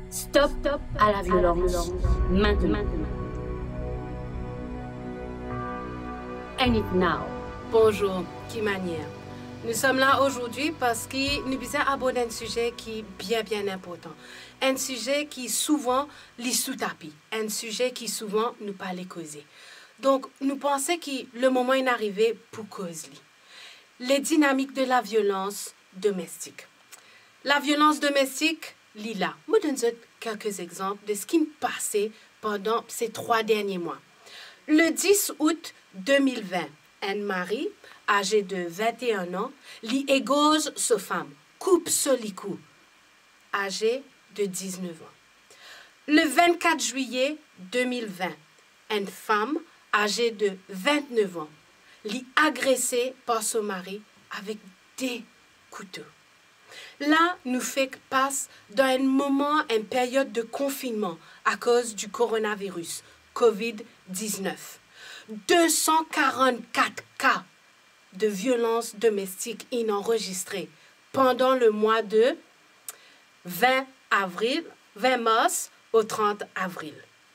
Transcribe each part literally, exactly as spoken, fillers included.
Stop à la violence. Maintenant. End it now. Bonjour, qui manière. Nous sommes là aujourd'hui parce que nous visons aborder un sujet qui est bien, bien important. Un sujet qui souvent lit sous tapis. Un sujet qui souvent nous parle causer. Donc, nous pensons que le moment est arrivé pour causer. Les dynamiques de la violence domestique. La violence domestique, Lila. Je donne quelques exemples de ce qui m'est passé pendant ces trois derniers mois. Le dix août deux mille vingt, Anne-Marie, âgée de vingt et un ans, lit égose sa femme, coupe solicou, âgée de dix-neuf ans. Le vingt-quatre juillet deux mille vingt, une femme âgée de vingt-neuf ans, lit agressée par son mari avec des couteaux. Là, nous fait passe dans un moment, une période de confinement à cause du coronavirus, covid dix-neuf. deux cent quarante-quatre cas de violences domestiques enregistrés pendant le mois de vingt avril, vingt mars au trente avril.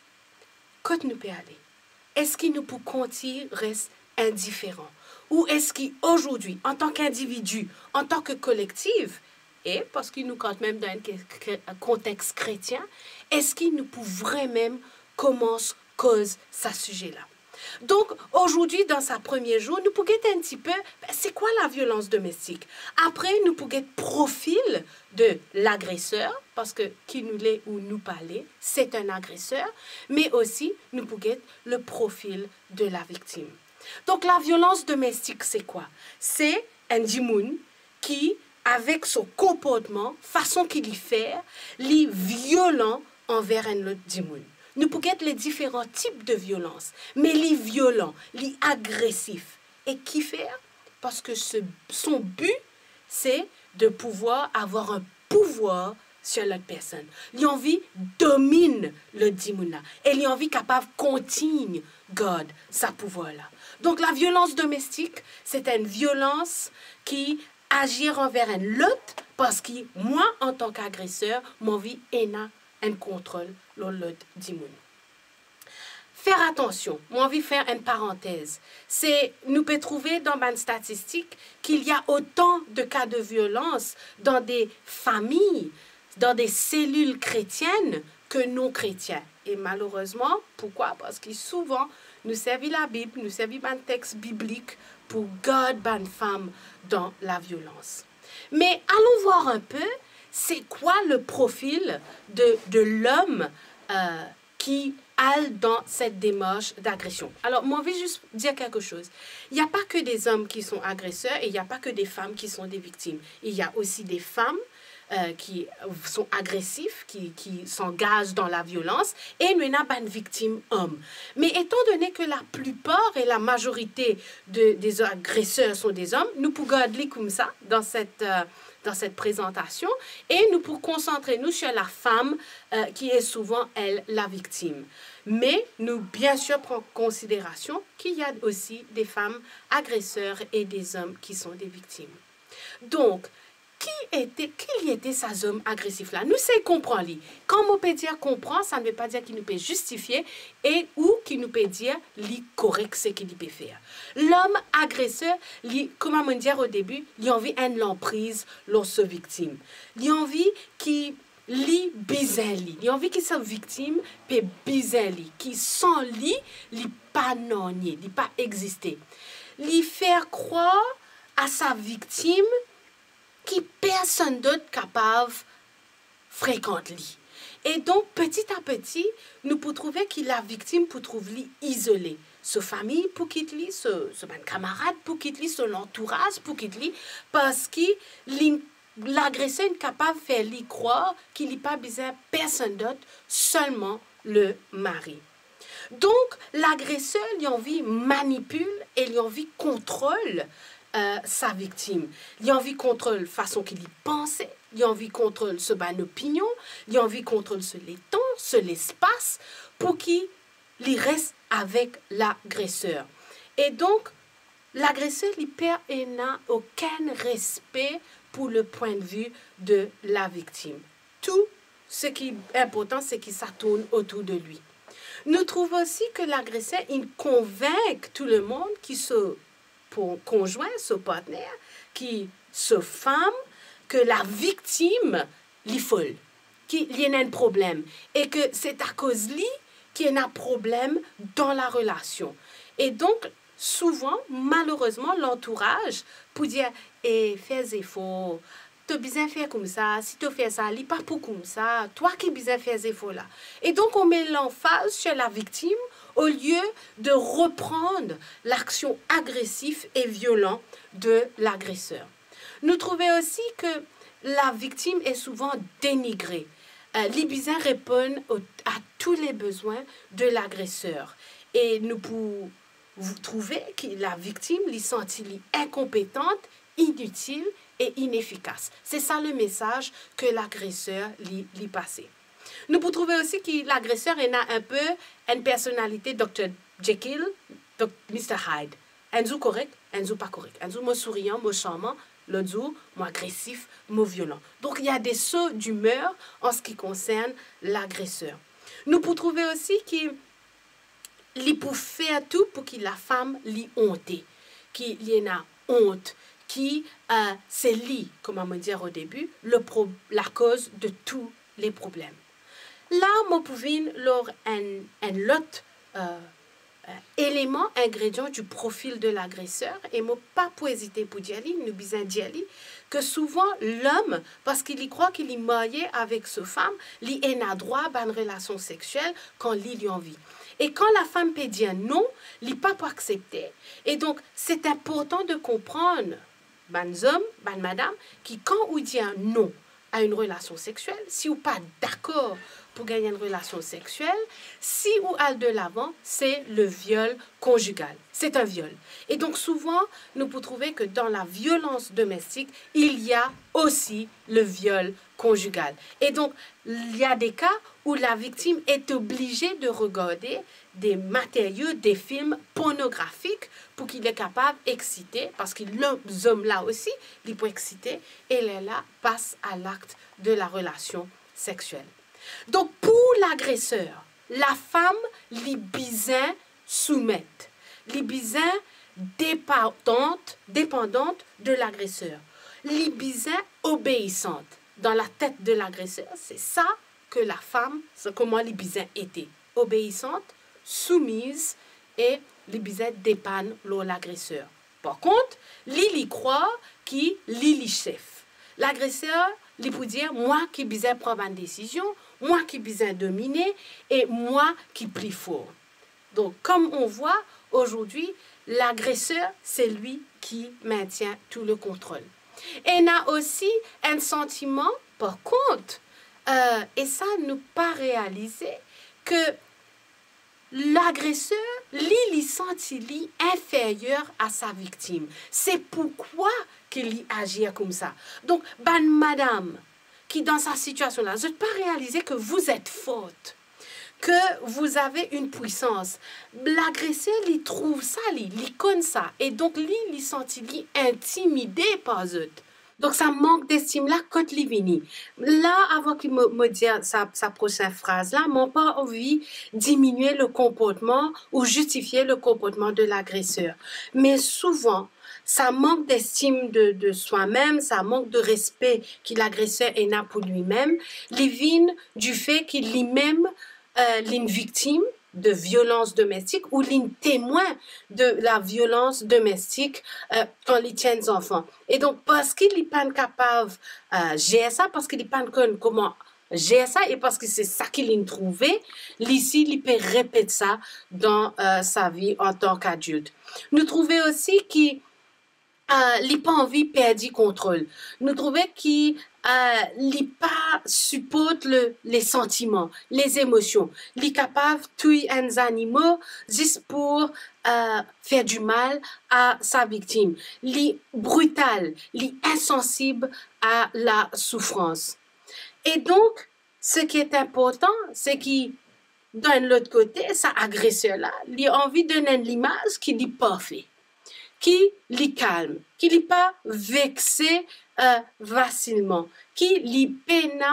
Quand nous pouvons aller, est-ce que nous pouvons continuer reste indifférent? Ou est-ce qu'aujourd'hui, en tant qu'individu, en tant que collectif, et parce qu'il nous compte même dans un contexte chrétien, est-ce qu'il nous peut vraiment commencer cause ce sujet-là? Donc, aujourd'hui, dans sa premier jour, nous pouvons un petit peu, ben, c'est quoi la violence domestique? Après, nous pouvons profil de l'agresseur, parce que qui nous l'est ou nous parler, c'est un agresseur, mais aussi, nous pouvons le profil de la victime. Donc, la violence domestique, c'est quoi? C'est un dimoun qui, avec son comportement, façon qu'il y fait, est violent envers un autre dimoun. Nous pouvons être les différents types de violence, mais les violents, les agressifs. Et qui faire? Parce que ce, son but, c'est de pouvoir avoir un pouvoir sur l'autre personne. L'envie domine le dimoun et l'envie capable continue God, sa pouvoir-là. Donc la violence domestique, c'est une violence qui agit envers un l'autre parce que moi, en tant qu'agresseur, mon vie est un contrôle sur l'autre dimoun. Faire attention, moi, envie de faire une parenthèse. C'est, nous pouvons trouver dans ma statistique qu'il y a autant de cas de violence dans des familles, dans des cellules chrétiennes que non chrétiennes. Et malheureusement, pourquoi? Parce que souvent, nous servons la Bible, nous servons un texte biblique pour garder une femme dans la violence. Mais allons voir un peu, c'est quoi le profil de, de l'homme euh, qui a dans cette démarche d'agression. Alors, moi, je vais juste dire quelque chose. Il n'y a pas que des hommes qui sont agresseurs et il n'y a pas que des femmes qui sont des victimes. Il y a aussi des femmes Euh, qui sont agressifs, qui, qui s'engagent dans la violence, et nous n'avons pas une victime homme. Mais étant donné que la plupart et la majorité de, des agresseurs sont des hommes, nous pouvons garder comme ça dans cette, euh, dans cette présentation, et nous pouvons concentrer nous sur la femme euh, qui est souvent, elle, la victime. Mais nous, bien sûr, prenons en considération qu'il y a aussi des femmes agresseurs et des hommes qui sont des victimes. Donc, Qui était, qui était ces hommes agressifs-là? Nous savons comprendre. Quand on peut dire comprendre, ça ne veut pas dire qu'il nous peut justifier et ou qu'il nous peut dire li correct ce qu'il peut faire. L'homme agresseur, li, comme on dit au début, il a envie d'une emprise lorsque victime. Il a envie qui li bizarre, il a envie que sa victime peut bizarre, qui sans li, li pas non, li pas exister. Li faire croire à sa victime qui personne d'autre capable fréquente lui. Et donc, petit à petit, nous pouvons trouver que la victime peut trouver lui isolé. Sa famille pour quitter lui, son camarade pour quitter lui, son entourage pour quitter lui, parce que l'agresseur est capable de faire lui croire qu'il n'est pas besoin de personne d'autre, seulement le mari. Donc, l'agresseur, lui envie manipule et lui envie contrôle Euh, sa victime. Il a envie de contrôler la façon qu'il y pense, il a envie de contrôler ce ban opinion, il a envie de contrôler ce temps, ce l'espace, pour qu'il reste avec l'agresseur. Et donc, l'agresseur, il perd et n'a aucun respect pour le point de vue de la victime. Tout ce qui est important, c'est que ça tourne autour de lui. Nous trouvons aussi que l'agresseur, il convainc tout le monde qui se pour conjoint, ce partenaire, qui se femme, que la victime l'est folle, qu'il y a un problème et que c'est à cause de lui qu'il y a un problème dans la relation. Et donc, souvent, malheureusement, l'entourage peut dire eh, fais des efforts, tu as besoin de faire comme ça, si tu fais ça, il pas pour comme ça, toi qui as besoin de faire des efforts là. Et donc, on met l'emphase chez la victime au lieu de reprendre l'action agressive et violente de l'agresseur. Nous trouvons aussi que la victime est souvent dénigrée. Euh, les besoins répondent au, à tous les besoins de l'agresseur. Et nous pouvons trouver que la victime les sentit incompétente, inutile et inefficace. C'est ça le message que l'agresseur lui passe. Nous pouvons trouver aussi que l'agresseur a un peu une personnalité docteur Jekyll, mister Hyde. Un jour correct, un jour pas correct. Un jour, moi souriant, moi charmant, l'autre jour, moi agressif, moi violent. Donc, il y a des sauts d'humeur en ce qui concerne l'agresseur. Nous pouvons trouver aussi qu'il peut faire tout pour que la femme l'y honte, qu'il y ait une honte, qui euh, c'est lui, comme on me dit au début, le pro, la cause de tous les problèmes. Là, on pouvait leur un, un lot euh, euh, élément, ingrédient du profil de l'agresseur et moi pas pour hésiter pour dire, nous besoin dire que souvent l'homme, parce qu'il y croit qu'il est marié avec sa femme, il a droit à une relation sexuelle quand il y a envie. Et quand la femme peut dire non, il n'est pas pour accepter. Et donc, c'est important de comprendre, ben homme, ben madame, qui quand on dit un non à une relation sexuelle, si vous n'êtes pas d'accord pour gagner une relation sexuelle, si vous allez de l'avant, c'est le viol conjugal. C'est un viol. Et donc souvent, nous pouvons trouver que dans la violence domestique, il y a aussi le viol conjugal. Et donc, il y a des cas où la victime est obligée de regarder des matériaux, des films pornographiques pour qu'il est capable d'exciter, parce que l'homme là aussi, il peut exciter, et là passe à l'acte de la relation sexuelle. Donc, pour l'agresseur, la femme, les besoins soumettent, les besoins dépendante, dépendante de l'agresseur, les besoins obéissantes. Dans la tête de l'agresseur, c'est ça que la femme, c'est comment les besoins étaient. Obéissante, soumise et les besoins dépendent l'agresseur. Par contre, Lili croit qu'il Lili chef. L'agresseur, il peut dire, moi qui besoin prendre une décision, moi qui besoin dominer et moi qui prie fort. Donc, comme on voit aujourd'hui, l'agresseur, c'est lui qui maintient tout le contrôle. Et il y a aussi un sentiment, par contre, euh, et ça ne pas réaliser, que l'agresseur, lui, il sentit inférieur à sa victime. C'est pourquoi qu'il agit comme ça. Donc, ben, madame, qui dans sa situation-là, je ne pas réaliser que vous êtes forte, que vous avez une puissance. L'agresseur, il trouve ça, il, il connaît ça. Et donc, lui, il sentit intimidé par eux. Donc, ça manque d'estime là quand il vient. Là, avant qu'il me, me dise sa, sa prochaine phrase là, m'ont pas envie de diminuer le comportement ou justifier le comportement de l'agresseur. Mais souvent, ça manque d'estime de, de soi-même, ça manque de respect que l'agresseur a pour lui-même, il vient du fait qu'il lui-même euh, est une victime de violence domestique ou l'un témoin de la violence domestique euh, quand il tient des enfants. Et donc, parce qu'il n'est pas capable de euh, gérer ça, parce qu'il n'est pas capable comment gérer ça, et parce que c'est ça qu'il a trouvé, ici, il peut répéter ça dans euh, sa vie en tant qu'adulte. Nous trouvons aussi qu'il Euh, il n'a pas envie de perdre le contrôle. Nous trouvons qu'il n'a euh, pas supporte le, les sentiments, les émotions. Il est capable de tuer un animal juste pour euh, faire du mal à sa victime. Il est brutal, il est insensible à la souffrance. Et donc, ce qui est important, c'est qu'il, d'un autre côté, cet agresseur-là, il a envie de donner l'image qu'il n'est pas fait, qui les calme, qui n'est pas vexé euh, facilement, qui les peine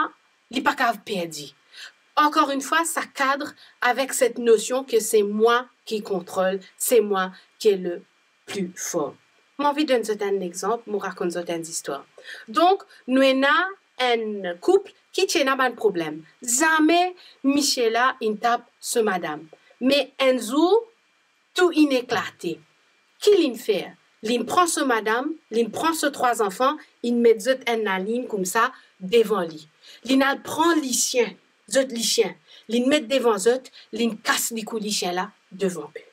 il n'est pas capable de perdre. Encore une fois, ça cadre avec cette notion que c'est moi qui contrôle, c'est moi qui est le plus fort. J'ai envie de donner un exemple, je raconte une histoire. Donc, nous avons un couple qui tient un problème. Jamais Michela il tape ce madame. Mais un jour, tout est éclaté. Qui l'in fait? Il prend ce madame, il prend ce trois enfants, il met zot en ligne comme ça devant lui. Il prend les chiens, zot les chiens, il met devant zot, il casse les coups les chiens là devant eux.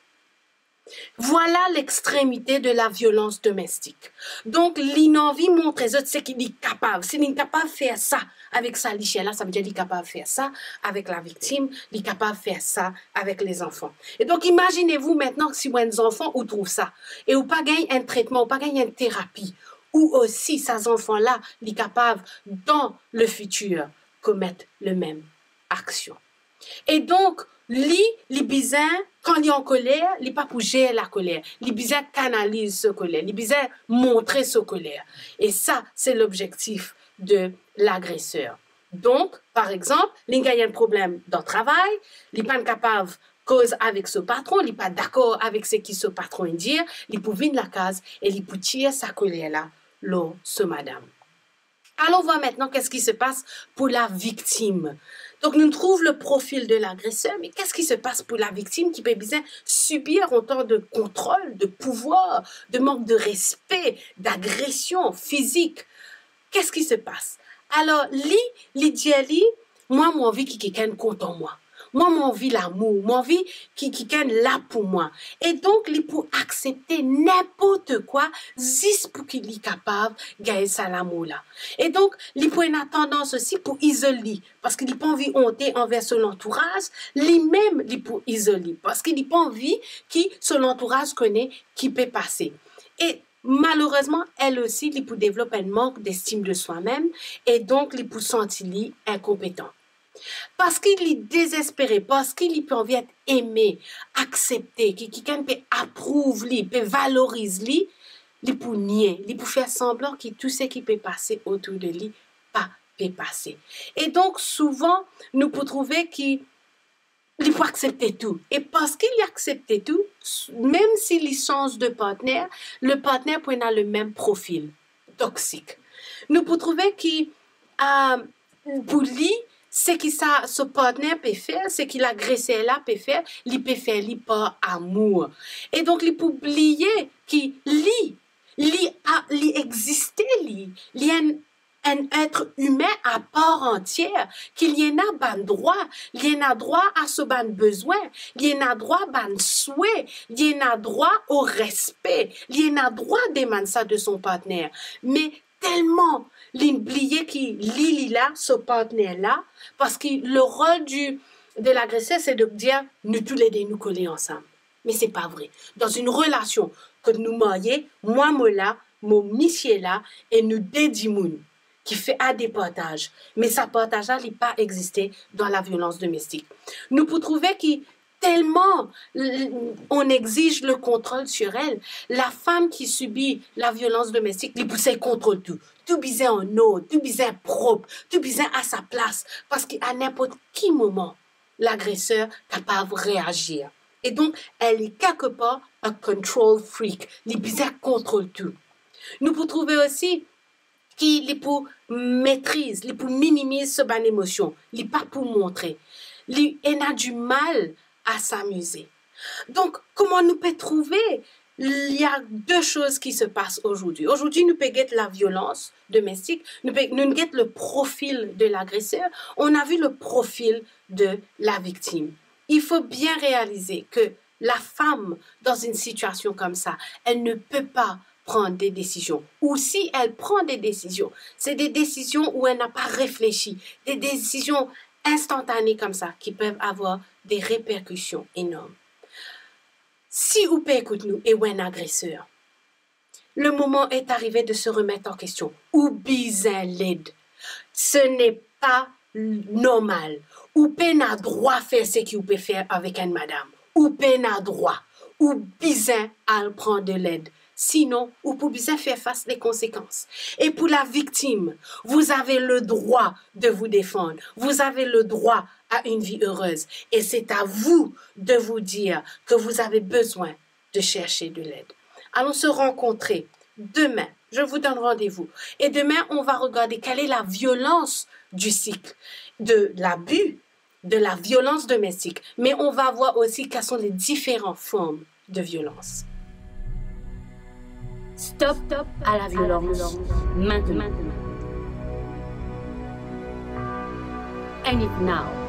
Voilà l'extrémité de la violence domestique. Donc, l'inenvie montre aux autres, c'est qu'il est capable. S'il est capable de faire ça avec sa lichelle, ça veut dire qu'il est capable de faire ça avec la victime, il est capable de faire ça avec les enfants. Et donc, imaginez-vous maintenant que si vos enfants ou trouvent ça, et ou pas gagnent un traitement, ou pas gagnent une thérapie, ou aussi ces enfants-là, ils sont capables, dans le futur, commettre le même action. Et donc, Li, les bizarres, quand il est en colère, il n'est pas pour gérer la colère. Les bizarres canalisent ce colère. Les bizarres montrent ce colère. Et ça, c'est l'objectif de l'agresseur. Donc, par exemple, il a un problème dans le travail, il n'est pas capable de cause avec ce patron, il n'est pas d'accord avec ce que ce patron dit, il peut venir la case et il peut tirer sa colère-là, là, ce madame. Allons voir maintenant qu'est-ce qui se passe pour la victime. Donc, nous trouvons le profil de l'agresseur, mais qu'est-ce qui se passe pour la victime qui peut bien subir autant de contrôle, de pouvoir, de manque de respect, d'agression physique? Qu'est-ce qui se passe? Alors, li, li dit, li, moi, mon envie qui quelqu'un compte en moi. Moi, mon envie l'amour, mon envie qui quelqu'un là pour moi. Et donc, li pour accepter n'importe quoi, juste pour qu'il est capable de gagner ça l'amour là. Et donc, li pour une tendance aussi pour isoler, parce qu'il n'a pas envie de honter envers son entourage, lui-même, li pour isoler, parce qu'il n'a pas envie que son entourage connaît qui peut passer. Et malheureusement, elle aussi, li pour développer un manque d'estime de soi-même, et donc, li pour sentir li incompétent. Parce qu'il est désespéré, parce qu'il peut envie d'être aimé, accepté, que quelqu'un peut approuver, peut valoriser, il peut nier, il peut faire semblant que tout ce qui peut passer autour de lui, pas peut passer. Et donc, souvent, nous pouvons trouver qu'il faut accepter tout. Et parce qu'il accepte tout, même s'il change de partenaire, le partenaire peut avoir le même profil toxique. Nous pouvons trouver que euh, pour lui, ce que ça, ce partenaire peut faire, ce qu'il agressé là peut faire, il peut faire lui par amour. Et donc, il peut oublier qu'il lui, lui a, lui existait, lui, lui est un, un être humain à part entière, qu'il y en a ban droit, il y en a droit à ce ban besoin, il y en a droit ban souhait, il y en a droit au respect, il y en a droit d'émaner ça de son partenaire. Mais tellement l'oublier qui lit là, ce partenaire-là, parce que le rôle du, de l'agresseur, c'est de dire, nous tous les deux nous coller ensemble. Mais c'est pas vrai. Dans une relation, que nous marions, moi, moi là, mon Michel là, et nous dédimons, qui fait à des partages. Mais ça partage-là n'a pas existé dans la violence domestique. Nous pouvons trouver que tellement on exige le contrôle sur elle, la femme qui subit la violence domestique, les poussée contrôle tout. Tout bizarre en ordre, tout bizarre propre, tout bizarre à sa place. Parce qu'à n'importe quel moment, l'agresseur est capable de réagir. Et donc, elle est quelque part un control freak. Les bizarres contrôle tout. Nous pouvons trouver aussi qu'il est pour maîtrise, il est pour minimiser ce ban émotion, il n'est pas pour montrer. Il a du mal à s'amuser. Donc, comment nous peut trouver? Il y a deux choses qui se passent aujourd'hui. Aujourd'hui, nous pouvons guetter la violence domestique, nous pouvons guetter le profil de l'agresseur, on a vu le profil de la victime. Il faut bien réaliser que la femme, dans une situation comme ça, elle ne peut pas prendre des décisions. Ou si elle prend des décisions, c'est des décisions où elle n'a pas réfléchi, des décisions instantanées comme ça, qui peuvent avoir des répercussions énormes. Si vous écoutez nous et ou un agresseur, le moment est arrivé de se remettre en question. Ou bizarre l'aide. Ce n'est pas normal. Ou peine à droit faire ce qu'il peut faire avec une madame. Ou peine à droit. Ou bizarre à prendre de l'aide. Sinon, vous pouvez bien faire face aux conséquences. Et pour la victime, vous avez le droit de vous défendre. Vous avez le droit à une vie heureuse. Et c'est à vous de vous dire que vous avez besoin de chercher de l'aide. Allons se rencontrer demain. Je vous donne rendez-vous. Et demain, on va regarder quelle est la violence du cycle, de l'abus, de la violence domestique. Mais on va voir aussi quelles sont les différentes formes de violence. Stop, stop à la violence. Maintenant. End it now.